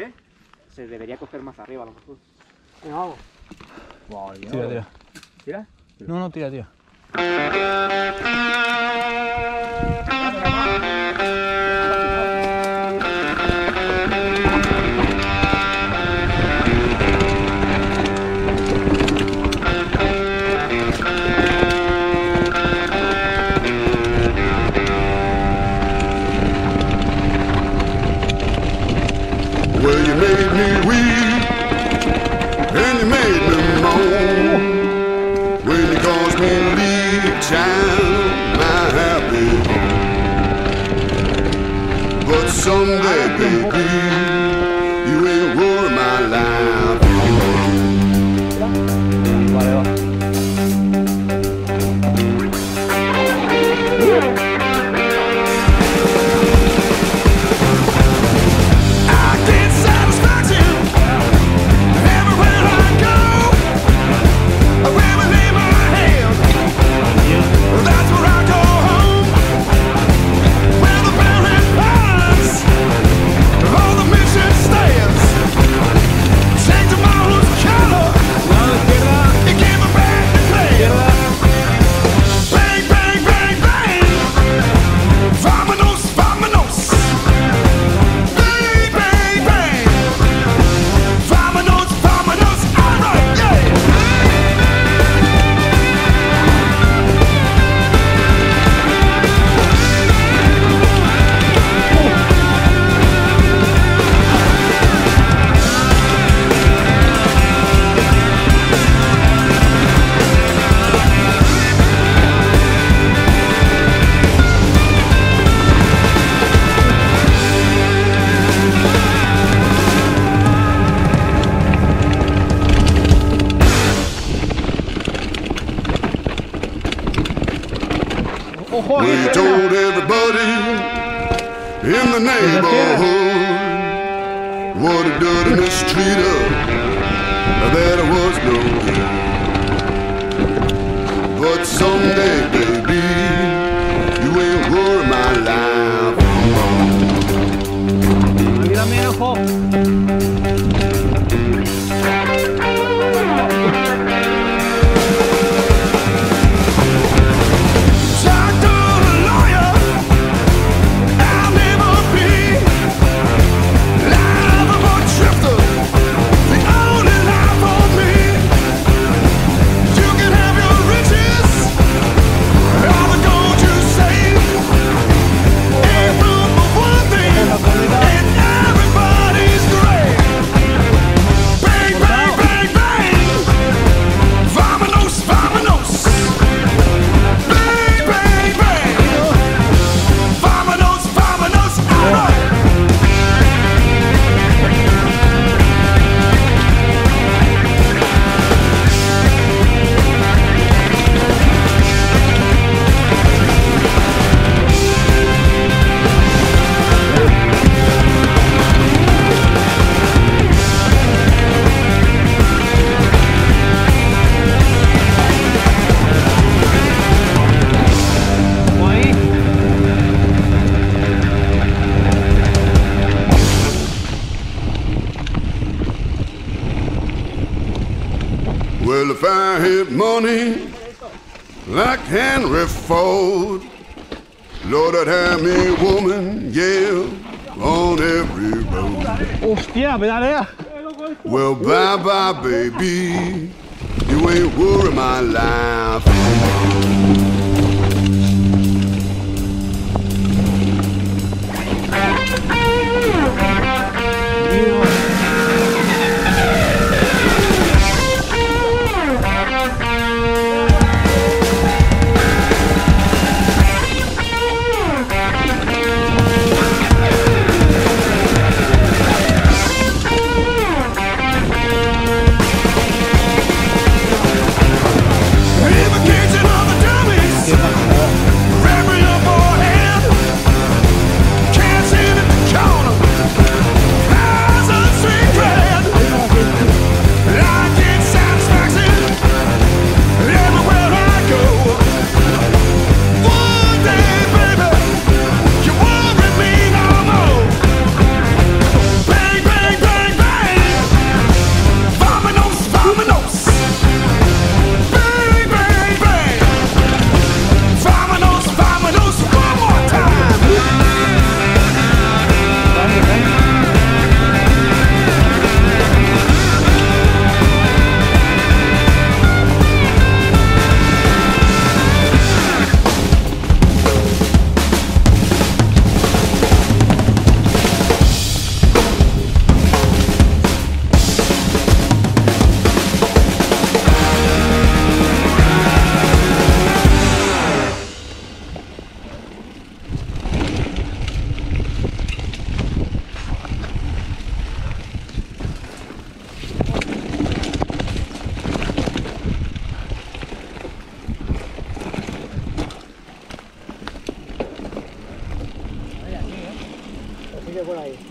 qué? Se debería coger más arriba a lo mejor. ¿Qué hago? Tira, tira. ¿Tira? No, no, tira, tira. Well, you made me weep, and you made me moan. When you caused me to leave, child, my happy home. But someday, baby, you ain't worth my life. Vale, va. We told everybody in the neighborhood what a dirty mistreater, that it was no good. But someday, baby, you ain't worth my life. Mírame, ojo. Well, if I had money like Henry Ford, Lord, I'd have me a woman, yeah, on every road. Hostia, pedalea. Well, bye-bye, baby, you ain't worth my life. In the kitchen of the dummy. sigue por ahí.